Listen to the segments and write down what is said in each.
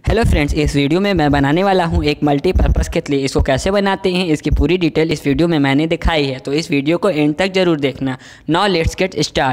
Hello friends, इस video में मैं बनाने वाला हूं एक मल्टीपर्पज़ केतली। इसको कैसे बनाते हैं इसकी पूरी डिटेल इस वीडियो में मैंने दिखाई है, तो इस वीडियो को एंड तक जरूर देखना। Now let's get start.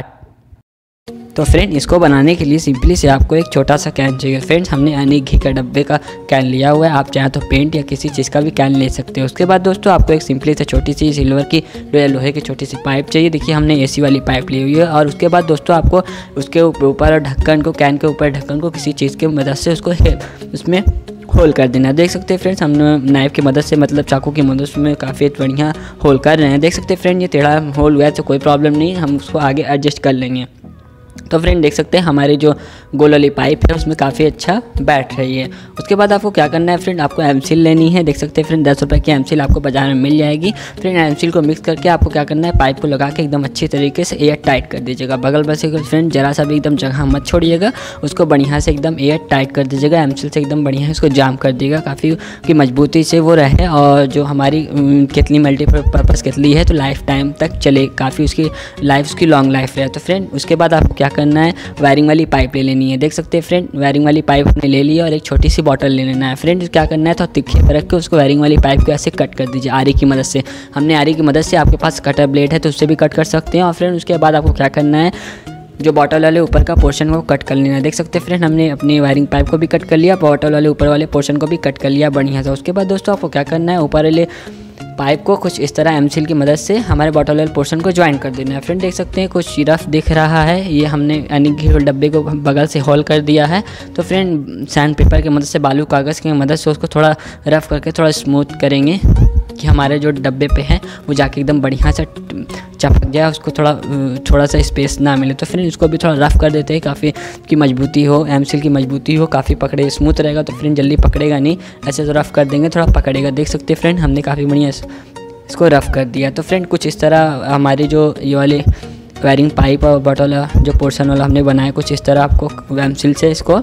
तो फ्रेंड, इसको बनाने के लिए सिंपली से आपको एक छोटा सा कैन चाहिए। फ्रेंड्स, हमने यानी घी का डब्बे का कैन लिया हुआ है। आप चाहें तो पेंट या किसी चीज़ का भी कैन ले सकते हो। उसके बाद दोस्तों आपको एक सिंपली से छोटी सी सिल्वर की लोहे की छोटी सी पाइप चाहिए। देखिए हमने एसी वाली पाइप ली हुई है। और उसके बाद दोस्तों आपको उसके ऊपर ढक्कन को, कैन के ऊपर ढक्कन को किसी चीज़ की मदद से उसको उसमें होल कर देना। देख सकते हैं फ्रेंड्स, हमने नाइफ की मदद से, मतलब चाकू की मदद से काफ़ी बढ़िया होल कर रहे हैं। देख सकते हैं फ्रेंड, ये टेढ़ा होल हुआ है तो कोई प्रॉब्लम नहीं, हम उसको आगे एडजस्ट कर लेंगे। तो फ्रेंड देख सकते हैं हमारी जो गोल वाली पाइप है उसमें काफ़ी अच्छा बैठ रही है। उसके बाद आपको क्या करना है फ्रेंड, आपको एमसील लेनी है। देख सकते हैं फ्रेंड 10 रुपये की एमसील आपको बाजार में मिल जाएगी। फ्रेंड एमसील को मिक्स करके आपको क्या करना है, पाइप को लगा के एकदम अच्छी तरीके से एयर टाइट कर दीजिएगा। बगल बस फ्रेंड जरा सा भी एकदम जगह मत छोड़िएगा, उसको बढ़िया से एकदम एयर टाइट कर दीजिएगा। एमसील से एकदम बढ़िया उसको जाम कर दिएगा, काफ़ी की मजबूती से वो रहे। और जो हमारी केतली मल्टीपर्पज़ केतली है तो लाइफ टाइम तक चले, काफ़ी उसकी लाइफ उसकी लॉन्ग लाइफ रहे। तो फ्रेंड उसके बाद आपको क्या करना है, वायरिंग वाली पाइप ले लेनी है। देख सकते हैं फ्रेंड, वायरिंग वाली पाइप हमने ले ली और एक छोटी सी बॉटल ले लेना है। फ्रेंड क्या करना है, तो तिखे पर रख के उसको वायरिंग वाली पाइप को ऐसे कट कर दीजिए आरी की मदद से। हमने आरी की मदद से, आपके पास कटर ब्लेड है तो उससे भी कट कर सकते हैं। और फ्रेंड उसके बाद आपको क्या करना है, जो बॉटल वाले ऊपर का पोर्शन को कट कर लेना है। देख सकते हैं फ्रेंड, हमने अपनी वायरिंग पाइप को भी कट कर लिया, बॉटल वाले ऊपर वाले पोर्शन को भी कट कर लिया बढ़िया से। उसके बाद दोस्तों आपको क्या करना है, ऊपर वाले पाइप को कुछ इस तरह एमसील की मदद से हमारे बॉटल वाले पोर्शन को ज्वाइन कर देना है। फ्रेंड देख सकते हैं कुछ रफ दिख रहा है, ये हमने यानी कि डब्बे को बगल से होल कर दिया है। तो फ्रेंड सैंड पेपर की मदद से, बालू कागज़ की मदद से उसको थोड़ा रफ करके थोड़ा स्मूथ करेंगे कि हमारे जो डब्बे पे है वो जाके एकदम बढ़िया से चपक जाए, उसको थोड़ा सा स्पेस ना मिले। तो फ्रेंड उसको भी थोड़ा रफ़ कर देते हैं, काफ़ी की मजबूती हो, एमसील की मजबूती हो, काफ़ी पकड़े, स्मूथ रहेगा तो फ्रेंड जल्दी पकड़ेगा नहीं। ऐसे तो रफ़ कर देंगे थोड़ा पकड़ेगा। देख सकते हैं फ्रेंड, हमने काफ़ी बढ़िया इसको रफ़ कर दिया। तो फ्रेंड कुछ इस तरह हमारी जो ये वाली वायरिंग पाइप और बॉटल जो पोर्शन वाला हमने बनाया, कुछ इस तरह आपको एमसील से इसको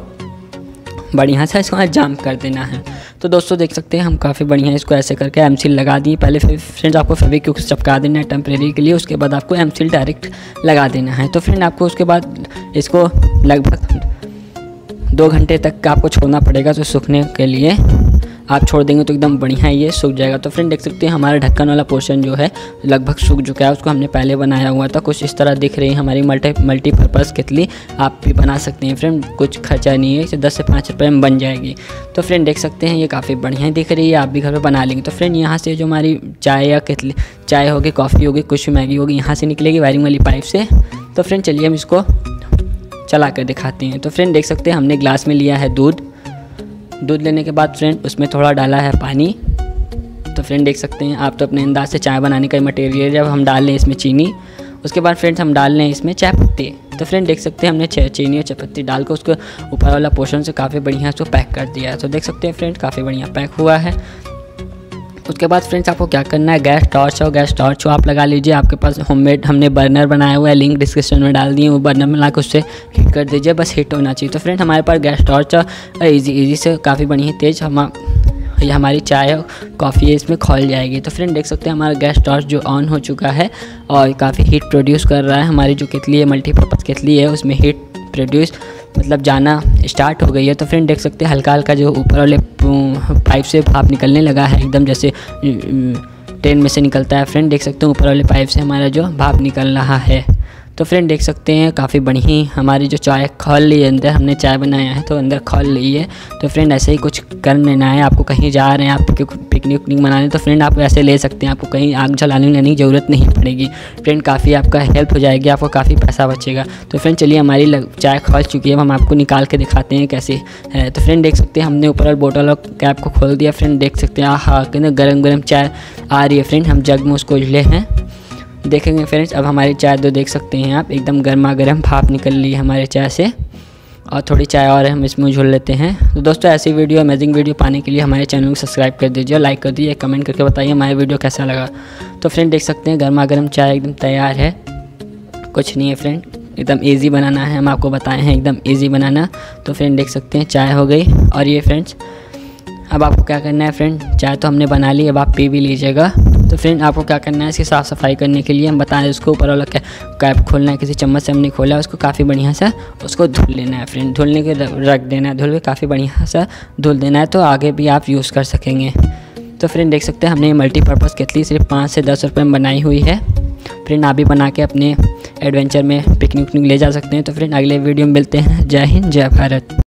बढ़िया से इसको जाम कर देना है। तो दोस्तों देख सकते हैं हम काफ़ी बढ़िया इसको ऐसे करके एमसील लगा दिए। पहले फ्रेंड्स आपको फेविक्विक चिपका देना है टेम्परेरी के लिए, उसके बाद आपको एमसील डायरेक्ट लगा देना है। तो फ्रेंड आपको उसके बाद इसको लगभग 2 घंटे तक आपको छोड़ना पड़ेगा। तो सूखने के लिए आप छोड़ देंगे तो एकदम बढ़िया ये सूख जाएगा। तो फ्रेंड देख सकते हैं हमारा ढक्कन वाला पोर्शन जो है लगभग सूख चुका है, उसको हमने पहले बनाया हुआ था। कुछ इस तरह दिख रही है हमारी मल्टीपर्पज़ केतली। आप भी बना सकते हैं फ्रेंड, कुछ खर्चा नहीं है, इसे 10 से 5 रुपये में बन जाएगी। तो फ्रेंड देख सकते हैं ये काफ़ी बढ़िया दिख रही है, आप भी घर पर बना लेंगे। तो फ्रेंड यहाँ से जो हमारी चाय या केतली, चाय होगी, कॉफ़ी होगी, कुछ मैगी होगी, यहाँ से निकलेगी वायरिंग वाली पाइप से। तो फ्रेंड चलिए हम इसको चला कर दिखाते हैं। तो फ्रेंड देख सकते हैं हमने ग्लास में लिया है दूध लेने के बाद फ्रेंड उसमें थोड़ा डाला है पानी। तो फ्रेंड देख सकते हैं, आप तो अपने अंदाज से चाय बनाने का मटेरियल जब हम डाल लें इसमें चीनी, उसके बाद फ्रेंड्स हम डाल लें इसमें चाय पत्ती। तो फ्रेंड देख सकते हैं हमने चीनी और चाय पत्ती डाल कर उसको ऊपर वाला पोर्शन से काफ़ी बढ़िया उसको पैक कर दिया है। तो देख सकते हैं फ्रेंड काफ़ी बढ़िया पैक हुआ है। उसके बाद फ्रेंड्स आपको क्या करना है, गैस टॉर्च हो आप लगा लीजिए। आपके पास होममेड हमने बर्नर बनाया हुआ है, लिंक डिस्क्रिप्शन में डाल दिए, वो बर्नर में ला कर उससे हीट कर दीजिए, बस हीट होना चाहिए। तो फ्रेंड हमारे पास गैस टॉर्च ईजी से काफ़ी बढ़िया तेज़ हमारी चाय कॉफ़ी है इसमें खोल जाएगी। तो फ्रेंड देख सकते हैं हमारा गैस टॉर्च जो ऑन हो चुका है और काफ़ी हीट प्रोड्यूस कर रहा है। हमारी जो केतली है मल्टीपर्पज़ केतली है उसमें हीट प्रोड्यूस मतलब जाना स्टार्ट हो गई है। तो फ्रेंड देख सकते हैं हल्का हल्का जो ऊपर वाले पाइप से भाप निकलने लगा है, एकदम जैसे ट्रेन में से निकलता है। फ्रेंड देख सकते हैं ऊपर वाले पाइप से हमारा जो भाप निकल रहा है। तो फ्रेंड देख सकते हैं काफ़ी बढ़िया हमारी जो चाय खोल ली है, अंदर हमने चाय बनाया है तो अंदर खोल ली है। तो फ्रेंड ऐसे ही कुछ कर लेना है। आपको कहीं जा रहे हैं, आप पिकनिक मनाने, तो फ्रेंड आप ऐसे ले सकते हैं, आपको कहीं आग जलाने की ज़रूरत नहीं पड़ेगी। फ्रेंड काफ़ी आपका हेल्प हो जाएगी, आपको काफ़ी पैसा बचेगा। तो फ्रेंड चलिए हमारी चाय खोल चुकी है, हम आपको निकाल के दिखाते हैं कैसे है। तो फ्रेंड देख सकते हैं हमने ऊपर वाले बोतल और कैप को खोल दिया। फ्रेंड देख सकते हैं हाँ कितना गरम चाय आ रही है। फ्रेंड हम जग में उसको ले हैं देखेंगे फ्रेंड्स। अब हमारी चाय तो देख सकते हैं आप एकदम गर्मा गर्म भाप निकल रही है हमारे चाय से, और थोड़ी चाय और हम इसमें झोल लेते हैं। तो दोस्तों ऐसी वीडियो, अमेजिंग वीडियो पाने के लिए हमारे चैनल को सब्सक्राइब कर दीजिए, लाइक कर दीजिए, कमेंट करके बताइए हमारा वीडियो कैसा लगा। तो फ्रेंड देख सकते हैं गर्मा गर्म चाय एकदम तैयार है, कुछ नहीं है फ्रेंड, एकदम ईजी बनाना है, हम आपको बताए हैं एकदम ईजी बनाना। तो फ्रेंड देख सकते हैं चाय हो गई। और ये फ्रेंड्स अब आपको क्या करना है फ्रेंड, चाय तो हमने बना ली, अब आप पी भी लीजिएगा। तो तो फ्रेंड आपको क्या करना है, इसकी साफ़ सफाई करने के लिए हम बताएं, उसको ऊपर वाला कैप खोलना है, किसी चम्मच से हमने खोला, उसको काफ़ी बढ़िया सा उसको धुल लेना है फ्रेंड, धुलने के रख देना है, धुल के काफ़ी बढ़िया सा धुल देना है, तो आगे भी आप यूज़ कर सकेंगे। तो फ्रेंड देख सकते हैं हमने मल्टीपर्पज़ केतली सिर्फ 5 से 10 रुपये में बनाई हुई है। फ्रेंड आप भी बना के अपने एडवेंचर में पिकनिक ले जा सकते हैं। तो फ्रेंड अगले वीडियो में मिलते हैं। जय हिंद, जय भारत।